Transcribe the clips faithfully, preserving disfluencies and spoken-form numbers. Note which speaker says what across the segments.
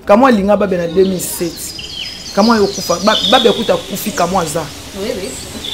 Speaker 1: Kamwa linga babe na deux mille sept. Kamwa yokufa babe akuta kufi kamwa za.
Speaker 2: Oui oui.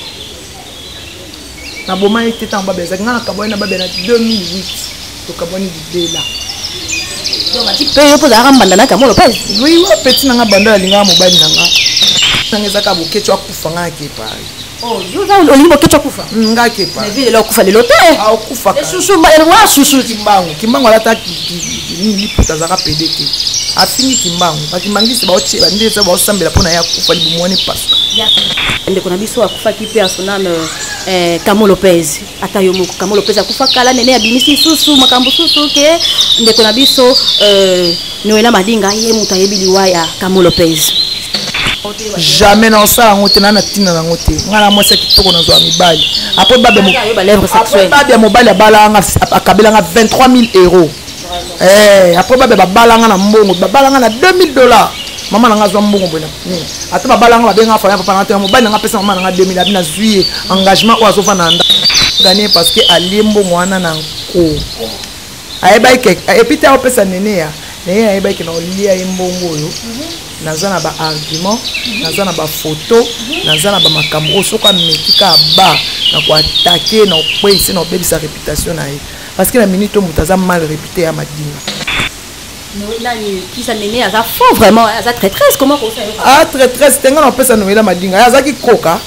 Speaker 1: Na boma était en babe za ngana kamwa na babe na deux mille huit. To kamwa ni bidela.
Speaker 2: Donc ma petit peu pour la banda na Kamwa Lopez.
Speaker 1: Oui oui petit na banda la linga mobali na nga. Nangeza ka bokecho akufa nga ke pare.
Speaker 2: Oh, yo va olimbo kecho kufa.
Speaker 1: Nga ke pare.
Speaker 2: Mais vile lo kufa le lote.
Speaker 1: Ah okufa.
Speaker 2: Le chouchou ba wa chouchou
Speaker 1: kimbango. Kimbango la ta ni liputa za ka P D T. Afini kimbango. Ba kimbangisi ba oche ba ndetse ba osambela pona ya kufa libumwani pasuka.
Speaker 2: Ndeko na biso akufa ki pe asoname eh Kamwa Lopez. Ata yo moko Kamwa Lopez akufa kala nene ya bimisi susu makambo susu ke ndeko na biso euh Noela Madinga ye muta yebili wa ya Kamwa Lopez.
Speaker 1: Jamais na ça ngote na na tina na ngote ngala mwese kitoko na zwa mibali après babe mo
Speaker 2: ba lèvres sexuelles
Speaker 1: babe mobali balanga akabela nga vingt-trois mille euros eh après babe balanga na mbongo balanga na deux mille dollars mama na nga zwa mbongo bona ni ata balanga babenga fa papa na te mobali nga pesa mama na nga deux mille abina zuie engagement oazo fa na nda gagner parce que alimbo mwana na nko ayeba ke epita opesa nene ya nene ayeba ke na olia imbongo yo nazana ba argument nazana ba photo nazana ba makambo soka metika ba na ko attaquer na ko essayer na obebisa réputation na ye parce que la minute mutaza mal réputé à Madinga
Speaker 2: no nani kisa nene aza faux vraiment aza traîtresse comment on fait
Speaker 1: ah traîtresse tenga na pesa Noela Madinga aza ki koka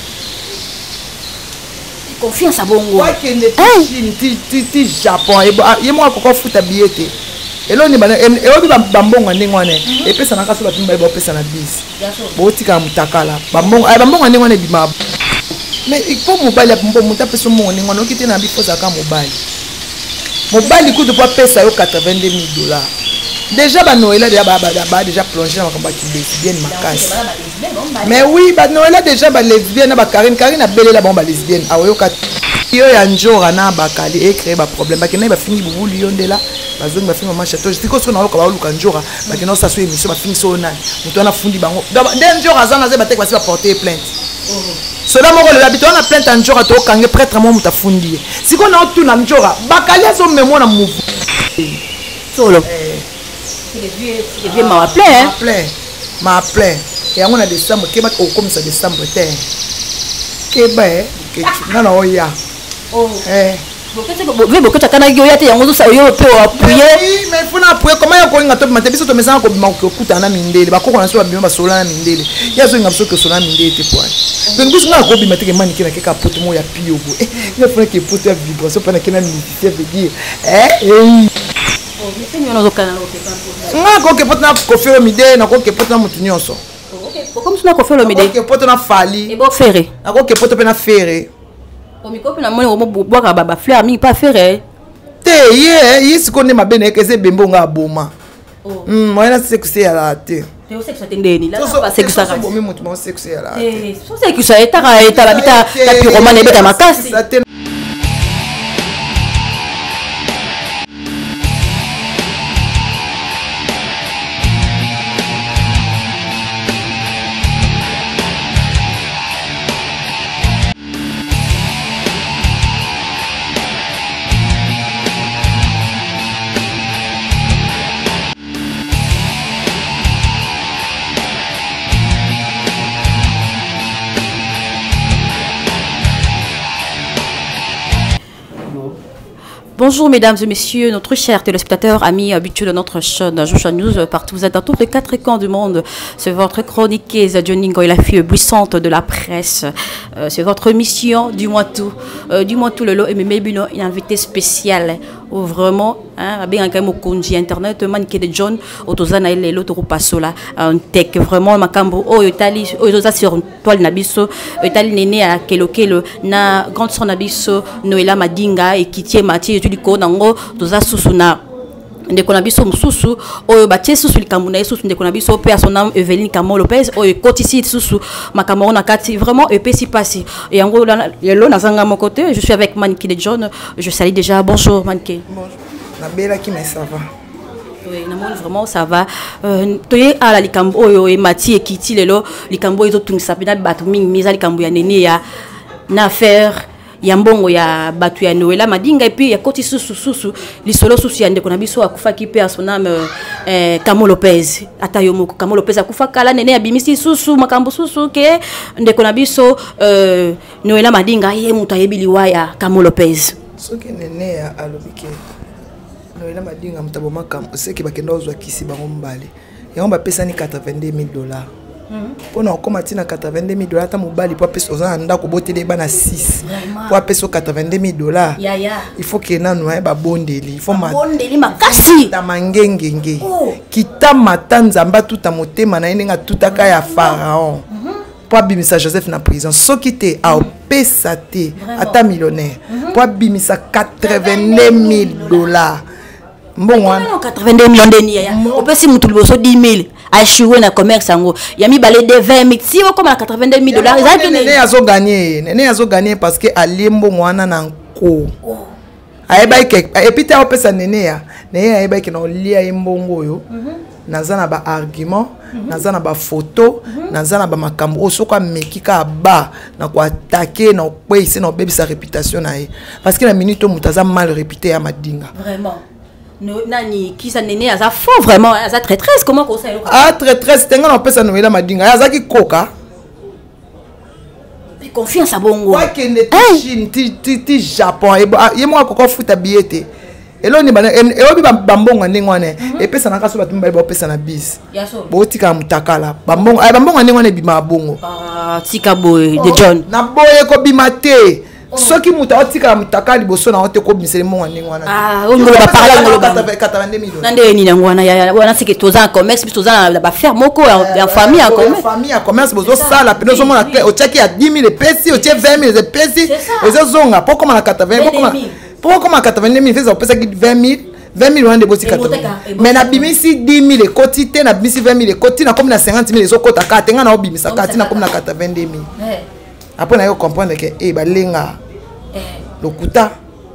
Speaker 2: confiance à bongo
Speaker 1: wa kende ti ti ti Japon ye mo ko futa billet elo ni bana elo bi bambonga ndengwane epesa na kaso batimba ba pesa na bis botika mutakala bambonga ay bambonga ndengwane bima mais il faut mobile bombo muta pesa mo ndengwane okite na bifo za ka mobile mobile coûte pas pesa yo quatre-vingt-deux mille dollars déjà ba Noela déjà ba ba déjà plongé dans makambo ki lesbienne makasi mais oui ba Noela déjà ba lesbienne ba Karine Karine a belé la bomba lesbienne ayo ka yo ya njora na bakali e créer ba problème ba kena ba fini bubulu yondela bazongi ba fini mama château je dis ko so na loka ba luka njora ba kena sa so émission ba fini so na muto na fundi bango den njora za na ze ba tek ba se ba porter plainte cela moko le habitant na plainte njora to kange prêtre mo muta fundi siko na otu na njora bakali aso memo na mouvu
Speaker 2: solo c'est les vieux c'est les vieux m'a appelé hein
Speaker 1: appelé m'a appelé et on a décembre ke ba ko comme ça décembre terre ke ba ke na na oya
Speaker 2: oh
Speaker 1: eh
Speaker 2: bokete bo bokete kana yo yate yango so yo pe appuyer
Speaker 1: mais faut na appuyer comment yo ko nga top mate biso to mesa ko bima ko kuta na mindele ba ko na so ba bima ba sola na mindele ya zo nga so ko sola na mindele te poa donc biso nga ko bima te ke mani ke na ke ka poto mo ya pio go eh il faut que poto ya vibration pa na ke na militaire veut dire eh eh
Speaker 2: oh mais c'est nous kana lo ke pas
Speaker 1: nga ko ke poto na ko fero mide na ko ke poto na mutu nyonso
Speaker 2: ok comme ça na ko fero mide
Speaker 1: ke poto na fali
Speaker 2: e bo ferré
Speaker 1: na ko ke poto pe na ferré
Speaker 2: o mi kopi na moni o mo boka baba fleur mi pas ferré
Speaker 1: te ye yisi ko ne mabene ke se bembo nga boma
Speaker 2: oh
Speaker 1: mm moi na sexe ya la te
Speaker 2: te o sexe tendeni la pas sexe ça
Speaker 1: so bomi mutu mo sexe ya la
Speaker 2: eh so sexe ça eta ka eta la bita ta pyromane beta makasi Bonjour mesdames et messieurs, notre chers téléspectateurs, amis habitués de notre chaîne Joshua News, partout vous êtes dans tous les quatre coins du monde. C'est votre chroniqueuse Johnny Ngoy, la fille buissante de la presse. Euh, c'est votre mission, dis-moi tout. Euh, dis-moi tout le lot et mes bino, une invité spéciale. Ou vraiment, hein, bien quand même au conji internet, manqué de John, autozana et l'autre pasola, un tech vraiment macambo, oh Italie, oh autoza sur toile nabiso, Italie néné à kelo kelo, na grande son nabiso, Noela Madinga et Kitie Mathieu du Konango, toza susuna. Ndeko na biso mususu oyo batie susu likambo na yesu ndeko na biso pe asona Eveline Kamwa Lopez oyo kotisi susu makambo na kati vraiment epesi pasi et yango lelo nazanga mon côté je suis avec Manki de John je salue déjà bonjour Manki
Speaker 1: bonjour na bela ki mais ça va
Speaker 2: oui na mon vraiment ça va euh toye ala likambo oyo e mati e kiti lelo likambo ezo tungisa pena bato mingi miza likambo ya nene ya na affaire ya mbongo ya batu ya Noël Madinga et puis ya koti susu susu lisolo susu ya ndeko na biso akufaki pe asoname eh Camo Lopez ata yo moko Camo Lopez akufa kala nene ya bimisi susu makambo susu ke ndeko na biso euh Noël Madinga ye muta yebili waya Camo Lopez
Speaker 1: soki nene ya alobike Noël Madinga mutabo makambo seki bakenda ozwa kisi bango mbale yango bapesa ni quatre-vingt-deux mille dollars. Pour nous commencer à quatre-vingt-deux mille dollars, tant mobile pour appeler aux anda ko boté les bana six. Pour appeler aux quatre-vingt-deux mille dollars. Il faut que na nous ba bondeli. Il faut ma
Speaker 2: bondeli makasi.
Speaker 1: Ta mangengenge. Kita matanzamba tout a motema na inenga tout aka ya pharaon. Pour abimisa Joseph na prison. So kité a pesate ata millionnaire. Pour abimisa quatre-vingt-deux mille dollars. Bon wana
Speaker 2: quatre-vingt-deux millions de nia. On peut si mutu liboso dix mille. A échoué na commerce ango. Yami balé de vingt mille. Si on comme à quatre-vingt-deux mille dollars, ils ont
Speaker 1: Néné azo gagné. Néné azo gagné parce que alimbo wana na nko. Aeba ke et puis ta opesa néné ya. Néné aeba ke na lia imbongo yo. Nazana ba argument, nazana ba photo, nazana ba makambo osoko mekika ba na ko attaquer na ko essayer na bébé sa réputation na ye. Parce que la minute mutaza mal réputé ya Madinga.
Speaker 2: Vraiment. No, nani qui ça néné ça faux vraiment ça traîtresse comment qu'on ça
Speaker 1: ah traîtresse tenga na pesa Noël Madinga ça qui coca
Speaker 2: mais confiance à bongo
Speaker 1: quoi que ne Chine ti ti ti Japon et y moi ko futa billet et là ni bana et obi bambongo ndingwane et pesa na kaso batumba ba pesa na bis bo tika mutakala bambongo ay bambongo ndingwane bima bongo
Speaker 2: ah tika boy de John
Speaker 1: na boye ko bimate soki muta otika mutaka liboso na ote ko bisele mo ngani wana
Speaker 2: ah ngolo ba parler ngolo
Speaker 1: quatre-vingt-deux mille
Speaker 2: nande ni ngwana ya wana sike toza en commerce puis toza ba faire moko en famille en commerce
Speaker 1: famille en commerce bozo sala peno zo mona o cheki ya dix mille pesi o cheki vingt mille pesi ezo zonga poko na quatre-vingts poko na poko na quatre-vingt-deux mille feza pesa vingt mille vingt mille wana de bosi quatre-vingts mais na bimisi dix mille quotité na bimisi vingt mille quotité na comme na cinquante mille zo kota ka tenga na obimisa ka tina comme na quatre-vingt-deux mille. Après, on a comprendre que eh bah lenga le kuta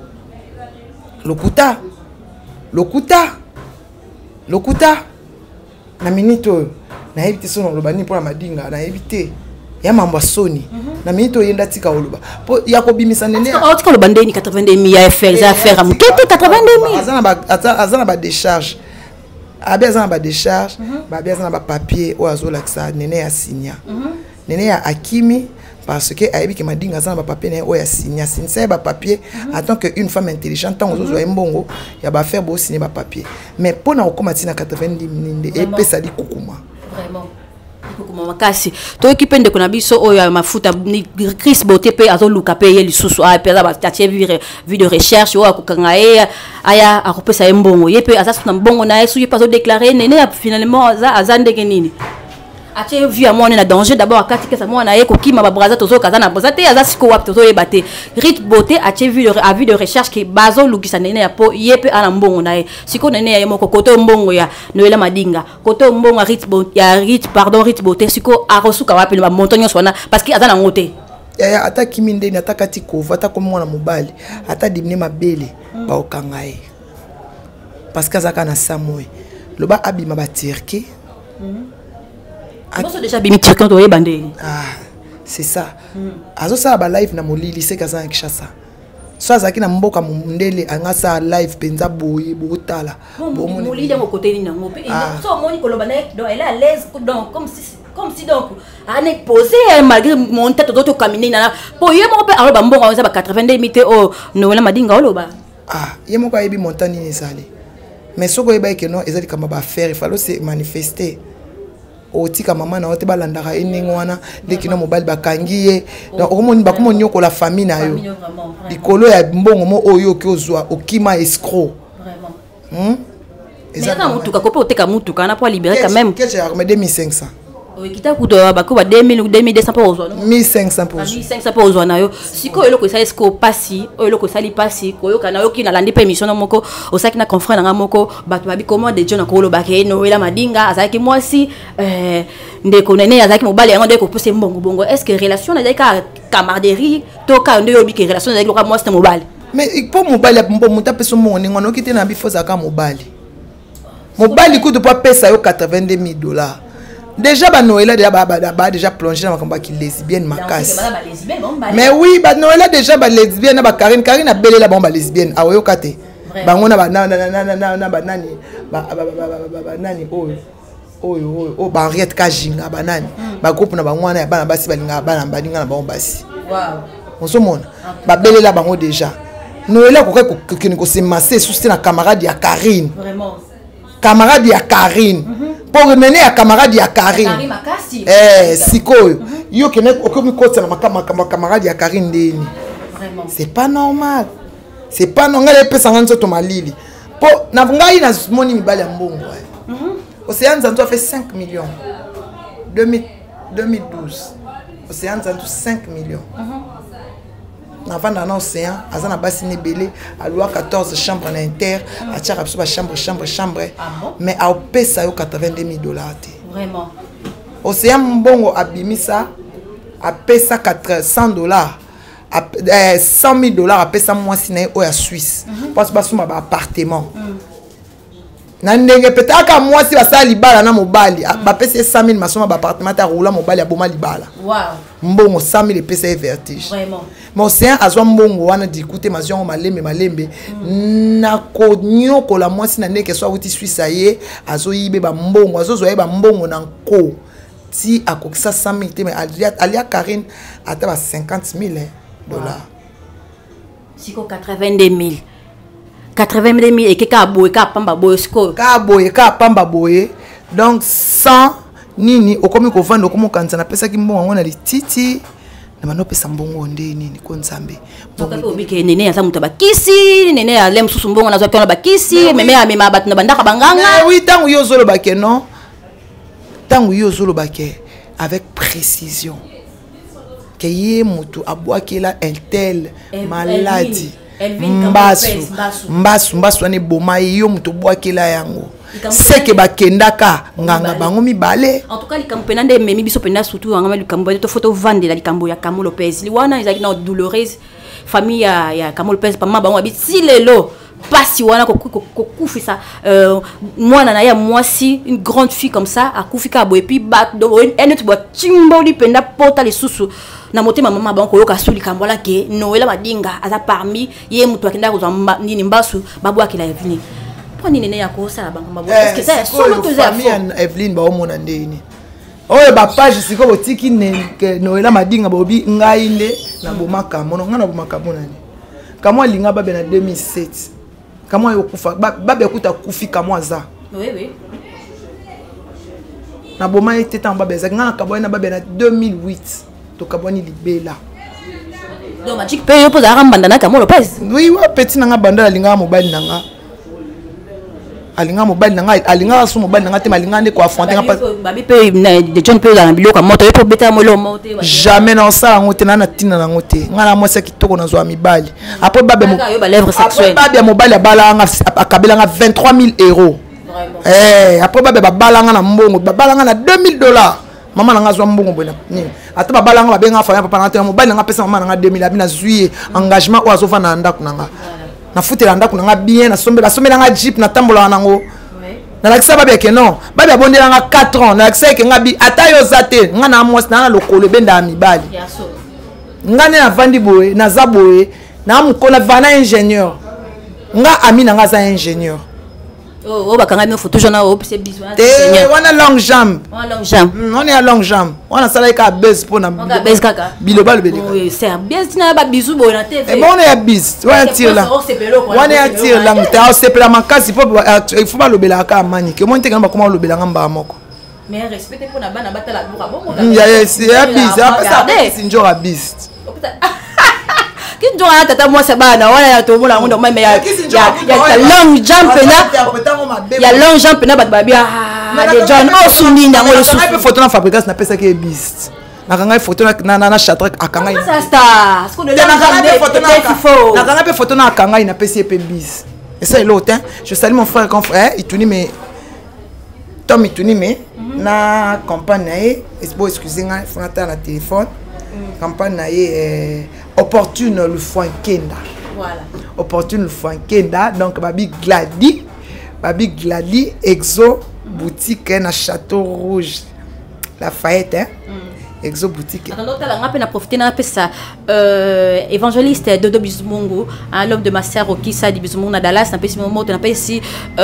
Speaker 1: le kuta le kuta le kuta na minito na éviter son le bani pour la Madinga na éviter ya mambo soni na minito yenda tika oluba po ya ko bimisa nene
Speaker 2: on tika le bandeni quatre-vingt-deux mille ya faire za faire am kete quatre-vingt-deux mille
Speaker 1: azana ba azana ba décharge abi azana ba décharge ba abi azana ba papier o azola ça nene ya signa nene ya akimi parce que aibi que Madinga ça ba papier né o ya signa signa ba papier attend que une femme intelligente tant ozo zo mbongo ya ba faire bo signer ba papier mais pour na okomati na quatre-vingt-dix mille et pesa di kukuma
Speaker 2: vraiment kukuma makasi to ekipende kuna biso oyo mafuta ni Chris Boté pe azoluka pe ye lisusu a pesa ba tatie video recherche o akukanga e aya akopesa mbongo ye pe azasu na mbongo na yesu ye pas déclarer nene finalement aza azande kenini atie vu à moi on est en danger d'abord à quatre que ça moi na ye ko kima ba braza tozo kaza na braza te aza siko wap tozo yebate Rit Boté atie vu a vu de recherche que bazo lukisa nene ya po yepe ana mbongo na ye siko nene ya moko koto mbongo ya Noël Madinga koto mbongo Rit Boté ya Rit pardon Rit Boté siko a resuka wapi ba montagne swana parce que aza na ngote
Speaker 1: ya ata kiminde ni ata katiko vata comme mwana mobali ata dimne mabele ba okanga ye parce que azaka na samoy loba abima ba tirki.
Speaker 2: Moi déjà bimi tirkan to yebande
Speaker 1: ah c'est ça azo ça ba live na molili c'est kaza en Kinshasa so azaki na mboka mundele anga sa live penza boye botala
Speaker 2: bon molili ngo côté ni nango pe so moni koloba na donc elle est à l'aise donc comme si comme si donc on est posé malgré mon tête d'autres caminer na po yemo pe aloba mbongo za ba quatre-vingt-deux mille o Noël Madinga oloba
Speaker 1: ah yemo ko yebi montagne ni sali mais soko yeba ke non ezali kama ba faire il fallait se manifester otika mama na ote balandaka enengwana lekino mobali bakangiye donc omoni bakomo nyoko la famille na yo likolo ya mbongo mo oyo ki ozwa okima escroc
Speaker 2: vraiment
Speaker 1: hmm
Speaker 2: ezaka mutuka kopo oteka mutuka na po libérer quand même
Speaker 1: qu'est-ce que deux mille cinq cents
Speaker 2: oui kita kuto bako ba deux mille ou deux mille deux cents pour ozwa
Speaker 1: mille cinq cents pour
Speaker 2: mille cinq cents pour ozwa na yo siko eloko sa esco pasi eloko sali pasi koyo kana yo ki na landi permission na moko osaki na confrère na moko bato babi comment de John ko lo baké Noël Madinga azaki moi si euh ndeko nene azaki mobali yango ndeko pose mbongo bongo est-ce que relation na ka camaraderie to ka ndo yo bi que relation na moi c'est mobali
Speaker 1: mais pour mobali mbo muta peso mo ni ngono kite na bi foza ka mobali mobali ku de pas pesa yo quatre-vingt-deux mille dollars déjà ba Noël déjà ba ba déjà plongé dans combat qui lesbienne macasse mais oui ba Noël déjà ba lesbienne ba Karine Karine a belé la bomba lesbienne a oyo kate bango na ba na na na na na ba nani ba ba ba nani oyo oyo oyo o ba Henriette Kajinga ba nani ba groupe na ba ngwana ya bana basi balinga bana balinga na ba basi
Speaker 2: waouh
Speaker 1: on se mona ba belé la bango déjà Noël ko ko ko ko se masser sous na camarade ya Karine
Speaker 2: vraiment
Speaker 1: camarade ya Karine pour mener à camarade ya Karine eh sikoyo yo kene okomi kotsa na makama camarade ya Karine ndeni
Speaker 2: vraiment
Speaker 1: c'est pas normal c'est pas normal pesa nganzo to malili po na ngai na moni mibali ya mbongo Océane Zanto a fait cinq millions deux mille douze Océane Zanto cinq millions avant dans l'océan azana basine belé à loi quatorze chambres en inter à tchara ba chambre chambre chambre mais à pesa yo quatre-vingt-deux mille dollars
Speaker 2: vraiment
Speaker 1: Océan mbongo abimisa à pesa quatre cents dollars à cent mille dollars à pesa moi sina o ya Suisse parce que basuma ba appartement na ndenge peut-être moi si basa libala na mobali ba pesa cent mille masoma ba appartement ta roula mobali ya boma libala
Speaker 2: waouh
Speaker 1: mbongo cent mille pesa e vertige
Speaker 2: vraiment
Speaker 1: mais Océan azwa mbongo wana dikute mazion malembe malembe na ko nyoko la mwasi na ndeke so uti Suisse aye azo yibe ba mbongo azo zo ba mbongo na nko ti akokisa cent mille mais alia alia Karine ata ba cinquante mille dollars
Speaker 2: siko quatre-vingt-deux mille quatre-vingt-deux mille et que ka boye ka pamba boye siko
Speaker 1: ka boye ka pamba boye donc cent nini okomi ko vendre okomo kanza na pesa ki mbongo ngona lititi na mano pesa mbongo ndeni nini ko nzambe
Speaker 2: bongo obike nene ya mutu bakisi nene ya lem susu mbongo na zo kana bakisi meme ya mema bat na bandaka banganga
Speaker 1: oui tangu yo zolo bake non tangu yo zolo bake avec précision que yé mutu abwakela un tel maladie mbasu mbasu mbasu ane boma yo mutu bwakela yango c'est que bakendaka nganga bango mibale
Speaker 2: en tout cas likambo pena nde memi biso pena surtout ngama likambo to photo vande la likambo ya Kamo Lopez liwana izaki na douloureuse famille ya ya Kamo Lopez pama bango abiti lelo pasi wana ko ko kufisa euh mwana na ya mwasi une grande fille comme ça akufika boye puis bat do ene tu bo timbo li penda pota les susu na motema mama bango yoka suli kambola ke Noël madinga aza parmi ye mutu akenda ko nini mbasu babu akila yevini po nini ne yako sala bango mabu est-ce que ça solo to za
Speaker 1: famille Evelyn ba omona ndeni oyo ba page siko botiki ne Noël madinga bobi ngai nde na bomaka mono ngana bomaka monani kamwa linga babe na deux mille sept kamwa yokufa babe kuta kufi kamwa za
Speaker 2: oui oui
Speaker 1: na boma était en babe za ngana kabwa na babe na deux mille huit to kabwani libela
Speaker 2: donc magic pe yo poza rambanda na Kamo Lopez
Speaker 1: oui wa petit nanga banda linga mobali nanga alinga mobali nanga alinga so mobali nanga te malinga nde ko affronter pas
Speaker 2: babi pe de John pe na biloko moto pe beta molo moto
Speaker 1: jamais na ça ngote na na tina na ngote ngana mwasa kitoko na zo mibali après babe mo
Speaker 2: yo ba lèvre sexuelle
Speaker 1: après babe mobali abala nga akabela nga vingt-trois mille euros eh après babe babala nga na mbongo babala nga na deux mille dollars mama nanga zo mbongo bona ni ata babala nga babenga fa papa na te mobali nga pesa mama nanga deux mille abina zuye engagement o azofa na ndako nanga na futela ndako nanga bien na sombela sombela nga jeep na tambola nango na lakisa babe ke non babe abondela nga quatre ans na lakisa ke nga bi ata yo zate nga na mwasi na lokolo benda mibali nga ne na vandi boye na za boye na mukona vana ingénieur nga ami na nga za ingénieur
Speaker 2: oh bakanga me photo jona o c'est besoin
Speaker 1: eh wana long jambe
Speaker 2: wana long jambe
Speaker 1: on est à long jambe wana sala ka base pour na
Speaker 2: base kaka
Speaker 1: biloba lobeli
Speaker 2: oui c'est bien tina ba bisou bo na T V
Speaker 1: et bon on est à bis wana tire là wana ya tire là ta se pela makasi pour il faut pas lobela ka mani ke mon te kamba comment lobela ngamba moko
Speaker 2: mais respecte pour na bana batala buka bon
Speaker 1: ya ya c'est à bis ça c'est njora bis
Speaker 2: kinjora tata moi c'est bana wana ya to mola ngondo mais ya ya long jump na ya long jump na bat babia de John o suni na ngolo su
Speaker 1: na photo na fabrication na pesa ke beast na kanga photo na na na chatra akanga
Speaker 2: ça star ce qu'on est là
Speaker 1: na photo na na kanga photo na akanga ina pesa pe beast et ça est l'autre hein je salue mon frère confrère Ituni mais Tom Ituni mais na campagne na excusez moi faut attendre la téléphone campagne na eh opportune le Frankenda
Speaker 2: voilà
Speaker 1: opportune le Frankenda donc babi Gladi babi Gladi exo boutique na Château Rouge Lafayette, hein? Exo boutique.
Speaker 2: Attends, on a profité d'un peu ça. Évangéliste Dodo Bismungu, l'homme de ma sœur Okisa di Bismungu Dallas, un peu si moment, on a pas ici.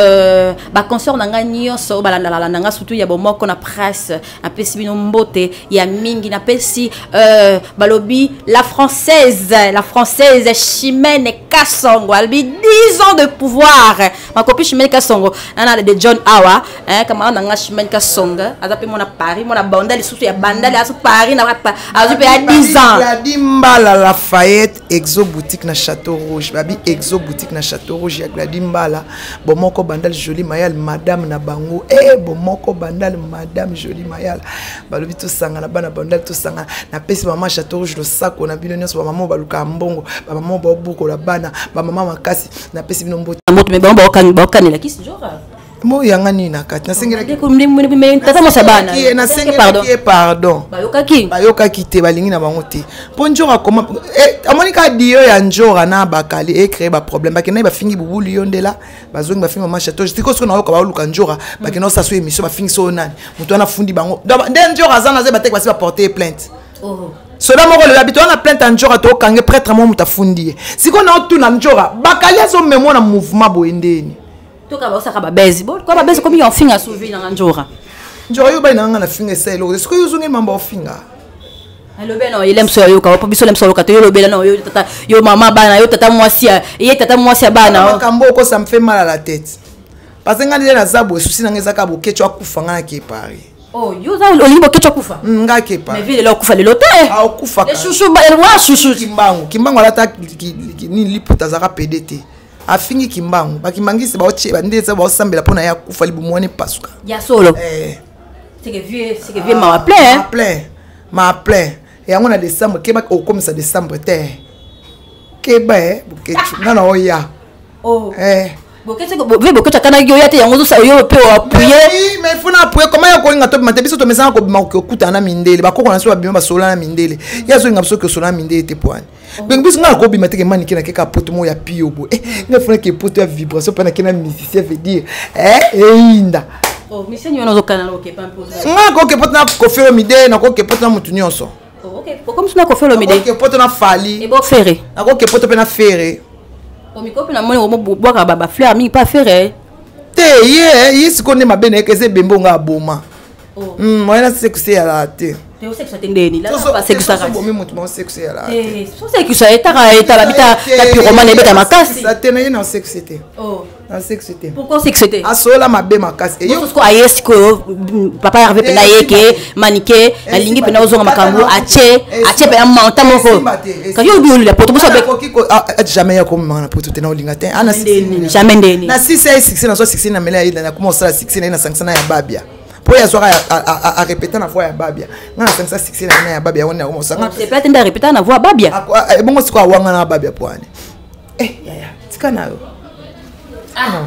Speaker 2: Bah concert on a gagné so bah la la la surtout il y a bon mot qu'on a presse, un peu si bino mbote, il y a mingi na pesi balobi la française, la française Chimène Kassongo, elle a dix ans de pouvoir. Ma copine Chimène Kassongo, on a de John Awa, hein, comme on a Chimène Kassongo, elle a pris mon Paris, mon bandal, surtout il y a bandal, Paris n'a pas à dix ans.
Speaker 1: La Dimbala Lafayette Exo boutique na Château Rouge. Babi Exo boutique na Château Rouge. La Dimbala bomoko bandal joli mayal madame na bango. Eh bomoko bandal madame joli mayal. Balobi to sanga na bana bandal to sanga na pesi maman Château Rouge le sac on a bino nyonso ba maman baluka mbongo ba maman ba buko la bana ba maman makasi na pesi bino mbote.
Speaker 2: Mbote me ba ba kan ba kan la kisi genre.
Speaker 1: Mo yanga ni na kat na sengela ki
Speaker 2: tata mo sabana
Speaker 1: na sengela ki pardon
Speaker 2: bayoka ki
Speaker 1: bayoka ki te balingi na bango te ponjora comment eh amonika dio ya njora na bakali e créer ba problème ba kena ba fingi bubulu yondela bazongi ba fingi ma château je tiko sona ko ba luka njora ba kena sa so émission ba fingi so nani muto na fundi bango nde njora zana ze ba tek ba se porter plainte oh cela moko le habitué on a plainte en njora to kange prêtre mo muta fundi siko na otu na njora bakali azo memo na mouvement boendeni
Speaker 2: toka ba osaka ba bezi bo kwa ba bezi komi on finga souvi na njora
Speaker 1: njora yo ba ina na finga selo est-ce que yo zungi mamba ofinga
Speaker 2: allo beno il aime so yo ka po biso lem so ka to yo lobela no yo tata yo mama bana yo tata mwasi ye tata mwasi bana
Speaker 1: kambo ko ça me fait mal à la tête parce que ngani na zabo souci na ngeza ka bo kecho akufanga na ke pari
Speaker 2: oh yo za olimbo kecho kufa
Speaker 1: nga ke pari
Speaker 2: mais vile lo kufa le lote
Speaker 1: ah okufa
Speaker 2: le chouchou ba wa chouchou
Speaker 1: kimbango kimbango ala ta ni liputa zaka P D T afingi kimbango bakimangisi ba oche ba ndeza ba osambela pona ya kufa libumone pasuka
Speaker 2: ya solo
Speaker 1: eh
Speaker 2: c'est que vieux c'est que vieux m'a appelé hein
Speaker 1: m'a appelé m'a appelé et on a décembre ke ba au comme ça décembre te ke ba eh bukechu ngana oya
Speaker 2: oh
Speaker 1: eh
Speaker 2: bokechu vieux bokechu kana yo yate yango zo yo pe appuyer
Speaker 1: mais faut na appuyer comment ya ko ngato mate biso to mesa ko bima ko kuta na mindele ba ko ko na so ba bima ba sola na mindele ya zo ngapso ko sola na mindele te poani ben bis nga ko bima te ke mani ke na ke ka poto mo ya piobo eh nga fona ke poto ya vibration pa na ke na musicien veut dire eh inda
Speaker 2: oh musicien yo nazo kana ko ke pa poto
Speaker 1: nga ko ke poto na ko fero mide na ko ke poto na mutu nyonso
Speaker 2: oh OK comme ça ko fero mide
Speaker 1: ko ke poto na fali
Speaker 2: e bo ferré
Speaker 1: na ko ke poto pe na ferré
Speaker 2: o mi ko pe na moni o mo boka baba fleur mi pas ferré
Speaker 1: te ye yisi ko ne mabene ke se bembo nga boma oh mm moi na c'est que c'est à la te
Speaker 2: te o sexe atendeni là pas sexe ça
Speaker 1: bon mi mutu mo sexe à la
Speaker 2: te so sexe ça eta eta la bita ta pyromane beta makasi
Speaker 1: ça te na ye na sexe te
Speaker 2: oh
Speaker 1: na sexe te
Speaker 2: pourquoi sexe te
Speaker 1: asola mabe makasi
Speaker 2: yo ko ayes ko papa Hervé pe na yeke manike alingi pe na ozonga makambo ache ache pe amanta moko ka yo bi la poto bosa be
Speaker 1: jamais ya ko mama na poto te na olinga te ana
Speaker 2: jamais ndeni
Speaker 1: na six six na so six na mela ida na comment ça six na cinq na ya babia pour ya soir à répéter na voix ya babia na cinq six na ya babia on na comment ça
Speaker 2: c'est pas tenda répéter na voix babia
Speaker 1: bongo siko awanga na babia poane eh ya ya tikana yo
Speaker 2: ah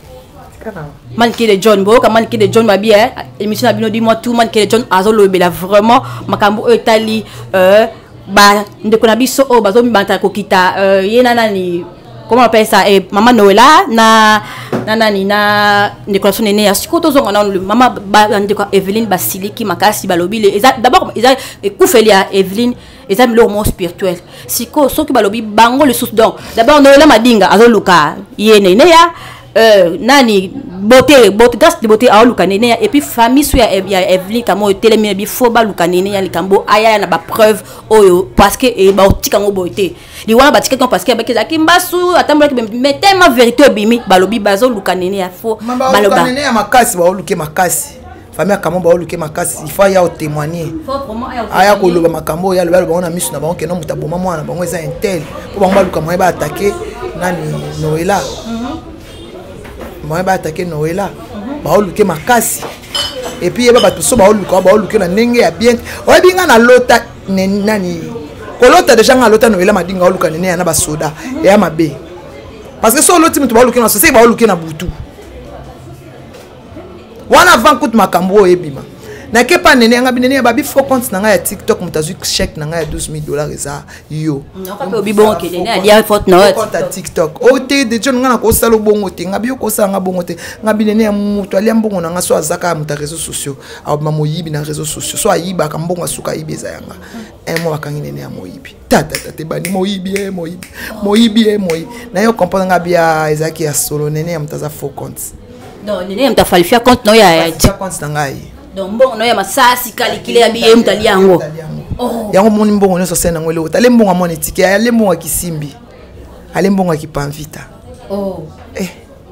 Speaker 2: manke de John bo ka manke de John babia émission na bino di moi tout manke de John azolo bela vraiment makambo etali euh ba ndeko na biso o bazo mi banta ko kita euh yena nani comment on appelle ça et maman Noëlla na na nani na décoration nene ya sikoto zonga na maman ba ndeko Evelyne Basiliki makasi balobi les d'abord ils a koufeli à Evelyne ils aiment leur mot spirituel siko soki balobi bango le sous donc d'abord Noëlla madinga azoluka yene ne ya euh nani beauté beauté grâce de beauté aoluka nene et puis famille sou ya Evelyne kamo telemi bi fo ba luka nene ya likambo aya na ba preuve oyo parce que e ba otika ngo beauté li wana ba tika parce que ba kezaki mbasu atambola ke mais tellement vérité bimi balobi bazo luka nene ya fo
Speaker 1: baloba nene ya makasi ba oluke makasi famille kamo ba oluke makasi il faut ya o témoigner aya ko loba makambo ya loba ba na misu na bango ke no mutaboma mwana bango eza intel po bango ba luka mo ba attaquer nani Noëlla moi ba attaquer Noëlla ba oluke makasi et puis ba bato so ba oluka ba oluke na ndenge ya bien oya binga na lota nani ko lota déjà nga lota Noëlla madinga oluka nene ya na ba soda ya mabe parce que so loti mutu ba oluke na so se ba oluke na butu wana avant coup makambo ebima na ke pas nene nga binene ba bi faux compte na nga ya TikTok mutazu chèque na nga ya douze mille dollars eza yo
Speaker 2: na ka bi bon ke nene alia faute na
Speaker 1: compte TikTok o te de jon nga na ko sala bongo te nga bi ko sala nga bongo te nga binene ya mutu alia mbongo na nga so azaka muta réseaux sociaux a ma moyibi na réseaux sociaux so ayiba ka mbongo asuka ibeza yanga un mois bakangi nene ya moyibi tata tata bani moyibi e moyibi moyibi e moyibi na yo comprendre nga bia ezaki ya solo nene ya mutaza faux compte
Speaker 2: non nene mta falifia compte no ya
Speaker 1: compte na ngai
Speaker 2: donc mbongo no ya masasi kalikile ya biye mtali yango
Speaker 1: oh yango moni mbongo no so sena ngwele utale mbongo amoni tiki ya le mbongo kisimbi ale mbongo kipanvita
Speaker 2: oh
Speaker 1: eh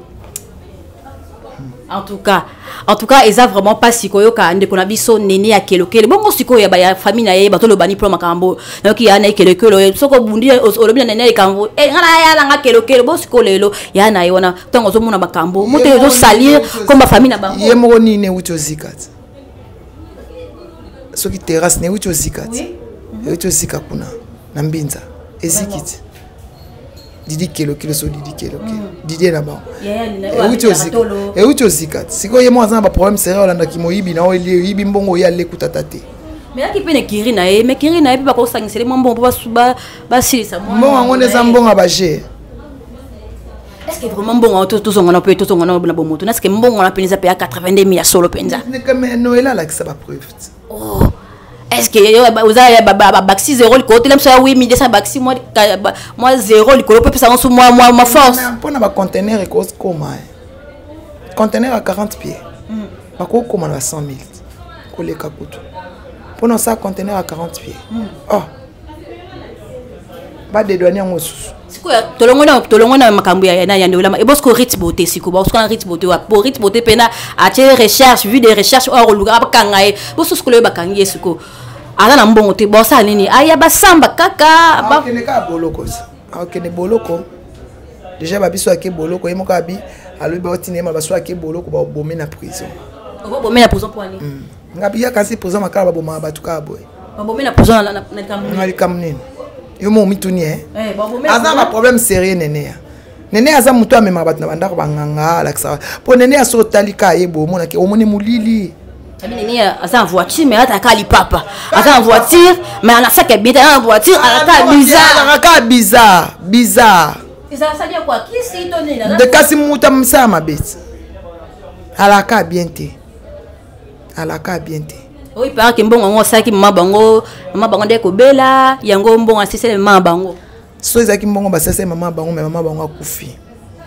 Speaker 2: en tout cas en tout cas eza vraiment pas sikoyo ka ndeko na biso nene ya kelokele bongo sikoyo ya ba ya famille na ye bato lo bani pro makambo noki ya na kelokele soko bundi olobi na nene kambo eh ngana ya la nga kelokele bo siko lelo ya na yona tango zo mona makambo moto yo salir comme ba famille na bango
Speaker 1: ye mo ni ne ucho zikat soki terrasse ne ucho zikat ucho zika kuna na mbinza ezikiti didi kelokele so didi kelokele didi na ba e ucho zika e ucho zikat siko ye mo azana ba problème sérieux olanda ki moyibi na oli yibi mbongo ya lekuta tate
Speaker 2: mais aki pene kiri na ye mais kiri na ye ba ko sangisele mbongo ba suba ba silisa mo
Speaker 1: mbongo ngone za mbongo ba je
Speaker 2: est-ce que vraiment mbongo to to zongana pe to zongana na bomoto est-ce que mbongo na penza pe ya quatre-vingt-deux mille solo penza
Speaker 1: ne comme Noël la que ça va preuve
Speaker 2: oh est-ce que vous avez baxi zéro le côté là ça huit mille deux cents baxi moi moi zéro le côté peut ça en moi moi ma force
Speaker 1: pour na ba conteneur et cause comment conteneur à quarante pieds ba ko comment na cent mille ko le kakutu pour na ça conteneur à quarante pieds oh ba de douane en osusu
Speaker 2: siko ya tolongo na tolongo na makambu ya na yande olama e bosko rit beauté siko bosko na rit beauté wa pour rit beauté pena a tiré recherche vu des recherches or luga bakanga e bosko siko le bakangi siko ala na mbongo te bosa nini aya basamba kaka
Speaker 1: ba kene ka boloko a kene boloko déjà ba biso ake boloko e moka bi alo ba otine ma baso ake boloko ba bomé na prison
Speaker 2: ba bomé na prison pour ani
Speaker 1: ngabi ya kasi prison makala ba boma ba tuka boy
Speaker 2: ba bomé na prison na na kamni
Speaker 1: na kamni yo mo mituni eh aza ba problème sérieux nene ya nene aza muto amema bat na bandako banganga la ça po nene aso talika yebo mona ke omoni mulili
Speaker 2: abi nene aza en voiture mais ata kali papa aza en voiture mais ana saka bien en voiture ana ta bizarre
Speaker 1: ana ka bizarre bizarre
Speaker 2: ça ça dit quoi qui si toni là
Speaker 1: de kasi muta msa mabeti ala ka bien te ala ka bien te
Speaker 2: oui par que mbongo ngo saki mabango mabango de ko bela yango mbongo asisele mabango
Speaker 1: so ezaki mbongo basese mama bango mais mama bango akufi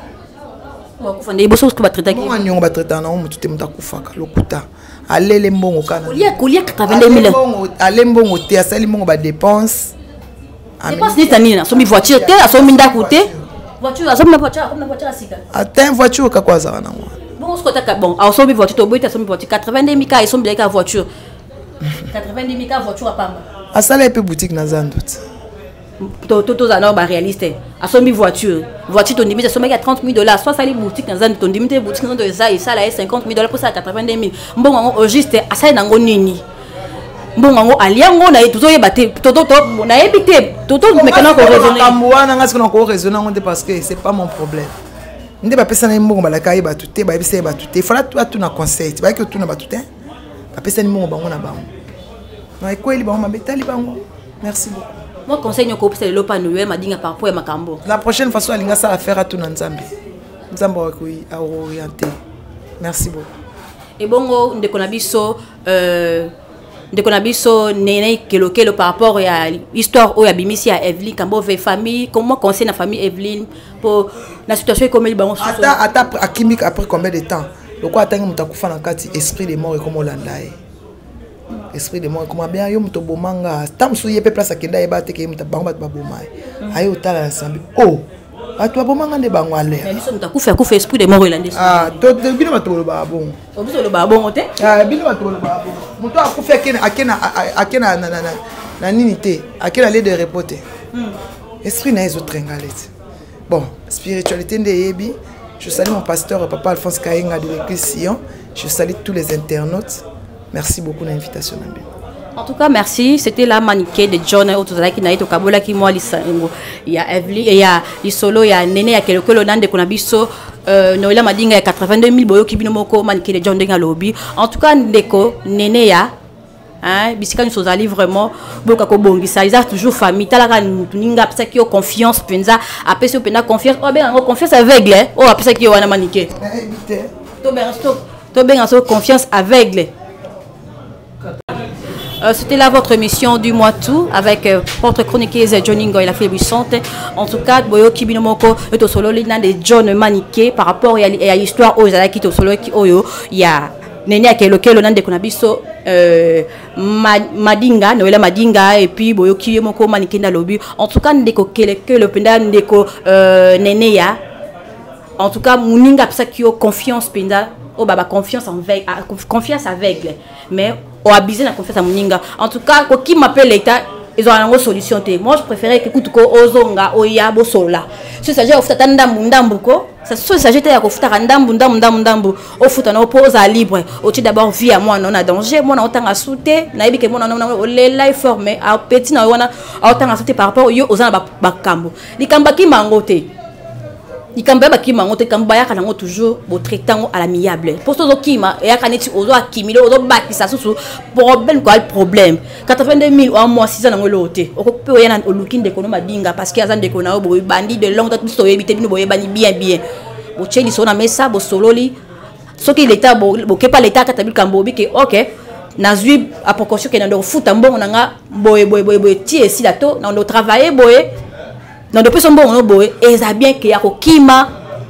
Speaker 2: wa kufa ndé boso ko ba traiter ki
Speaker 1: mbongo nyongo ba traiter na mutu te mutakufaka lokuta alele mbongo kana
Speaker 2: kulia kulia quatre-vingt-deux mille
Speaker 1: ale mbongo te asali mbongo ba dépense
Speaker 2: dépense ni tanina so mi voiture te so mi ndako te voiture so mi voiture comme na voiture sika
Speaker 1: atteint voiture ka kwa za na mwa
Speaker 2: bon ce côté bon alors so mi voiture to boita so mi voiture quatre-vingt-deux mille ka so mi ka voiture quatre-vingt-dix mille ka voiture apamba
Speaker 1: asala epe boutique na zandoute
Speaker 2: to to to za na ba réaliste asomi voiture voiture to ndimite so meka trente mille dollars soit sali boutique na zandoute to ndimite boutique na zandoute za isa la cinquante mille dollars pour ça quatre-vingt-deux mille mbongo ngo juste asali nango nini mbongo ngo aliango na etuzo yeba te to to to na ebite to to mekana ko raisonner
Speaker 1: kamwana ngasi ko ko raisonner ngo parce que c'est pas mon problème ndé ba pesa na mbongo balaka yeba tuté ba yebisa yeba tuté fala tu atu na conseil ba ke tu na ba tuté ba pesa ni mbongo bango na bango na ekweli bango mabetali bango merci beaucoup
Speaker 2: moi conseil nyoko pesa le pa noël madinga par rapport à makambo
Speaker 1: la prochaine fois so alinga ça affaire atu na nzambe nzambe wa kui a orienter merci beaucoup
Speaker 2: et bongo ndeko na biso euh ndeko na biso nene kelokelo par rapport à histoire o ya bimisi ya Evelyne kambo ve famille comment conseil na famille Evelyne pour la situation comme il bango
Speaker 1: ata ata akimik après combien de temps le quoi attendre mutakufa na kati esprit de mort et comme olandae esprit de mort comme bien yo muto bomanga tam su yepe place akenda yeba te ke mutabango bat baboma ayo tala ensemble oh atu bomanga nde bango ale
Speaker 2: mais biso mutakufa kufa esprit de mort elande
Speaker 1: ah to bino batolo ba bon
Speaker 2: o biso lo ba bon te
Speaker 1: ah bino batolo ba bon muto akufa akena akena akena na na na nini te akena le de repoter esprit na ezo trengalete bon spiritualité nde yebi. Je salue mon pasteur, Papa Alphonse Kayenga de l'église Sion. Je salue tous les internautes. Merci beaucoup de l'invitation.
Speaker 2: En tout cas, merci. C'était la maniquée de John Otozalaki Naito Kabola qui moi lisango. Il y a Evely, il y a Lisolo, il y a Néné, il y a quelques lonan de Konabiso. Euh, Noëlla m'a dit qu'il y a quatre-vingt-deux mille boyo qui binomoko maniquée de John Denga Lobby. En tout cas, Ndeko, Néné ya. Hein, bisika nous sommes allés vraiment beaucoup à bongisa. Ils ont toujours famille. T'as la ninga pesa qui ont confiance. Penza après ce pena confiance. Oh ben on confiance aveugle. Oh après ça qui ont wana maniquée. To ben stop. To ben en confiance aveugle. Euh, C'était là votre émission du mois tout avec euh, votre chroniqueuse Johnny Ngoy la fille buissante. En tout cas, boyo kibinomoko eto solo lina de John Maniqué par rapport à l'histoire aux ala qui to solo qui oyo il y a Néné ke lequel on de konabiso euh Madinga Noëlla Madinga et puis boyo kibimoko Maniqué na lobi. En tout cas ndeko que le penda ndeko euh Néné ya. En tout cas muninga psa ki yo confiance penda oh baba confiance en veille confiance aveugle mais au abusé la confiance à Muninga. En tout cas, qui m'appelle l'État, ils ont une solution. Moi, je préférais que tout ozonga oya bosola. Ce s'agit au futa ndambu ndambu ko. Ça se s'agit à ko futa ndambu ndambu ndambu ndambu. Au futa na oppose à libre. Au tu d'abord vie à moi non a danger. Moi na autant à sauter. Na ibi que moi na na les life formé à petit na wana autant à sauter par rapport aux aux ba bakambo. Li kamba ki mangote. Il kamba ba kima ngote kamba ya kana toujours bo traitant à l'amiable pour ce kima et ya kaneti ozo akimile ozo bakisa susu problème quoi problème quatre-vingt-deux mille en mois six ans na ngolote okope oyana olukin de kono madinga parce que azan de kono bo bandi de long tout so ebité bino boye bani bien bien bo cheli so na mesa bo sololi soki l'état bo bo kepa l'état katabil kambo bi ke OK nazui a proportion que na ndo futa mbongo nanga boye boye boye boye ti esi la to na ndo travailler boye. Non depuis son bon on boy et ça bien qu'il y a kima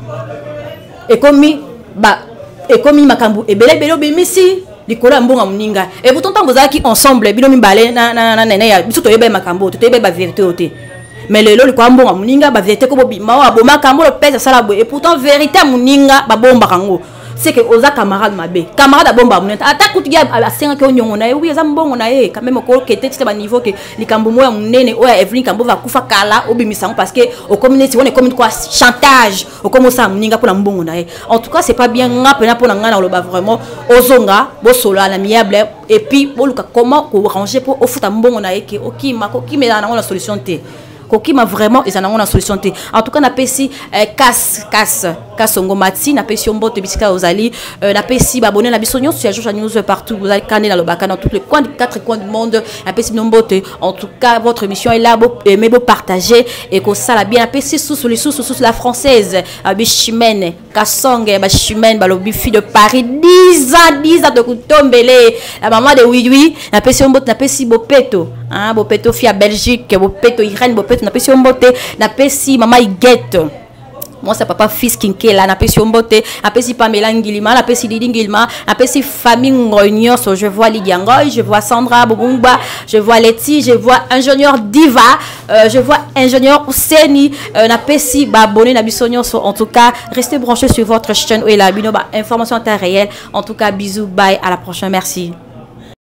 Speaker 2: et comme bah et comme makambu et belé belé bimisi likola mbonga muninga et pourtant tant vous qui ensemble bino mi balé na na na na ya biso to yeba makambu to yeba ba vérité oté mais le lo ko mbonga muninga ba vérité ko bima wa bo makambu le pèse sala boy et pourtant vérité muninga ba bomba kango c'est que oza camarade mabe camarade bomba munenta ata kutia à cinq que nyongo na oui za mbongo na ye quand même ko kete tete ba niveau que likambo moya munene oya Evely kambo va kufa kala obimisa parce que au communauté on est comme quoi chantage au comme ça muninga pour la mbongo na ye en tout cas c'est pas bien ngapena pour ngana na lo ba vraiment ozonga bo solo à l'amiable et puis boluka comment ko ranger pour au futa mbongo na ye que okima ko kimela na la solution té Koki m'a vraiment ils en ont une solution. En tout cas, na pesi casse casse casse ngomati na pesi ombote bisika ozali na pesi abonné na bisonyo sur Joshua News partout vous allez canner dans le bac dans tous les coins quatre coins du monde na pesi nombote. En tout cas, votre émission est là beau mais beau partager et que ça la bien na pesi sous sous les sous sous la française Bichimène Kassonge Bachimène balobi fille de Paris dix ans dix ans de kutombele la maman de oui oui na pesi ombote na pesi bopeto hein bopeto fille à Belgique bopeto Irène bopeto na pesi ombote na pesi mama Iguette moi c'est papa fils Kinkela na pesi ombote na pesi Pamela Ngilima na pesi Didi Ngilima na pesi famille Ngonyos je vois Lydia Ngoy je vois Sandra Bobumba je vois Letty je vois ingénieur Diva euh, je vois ingénieur Ouseni euh, na pesi ba abonné na bisonyo en tout cas restez branchés sur votre chaîne où est la bino ba information en temps réel en tout cas bisous bye à la prochaine merci.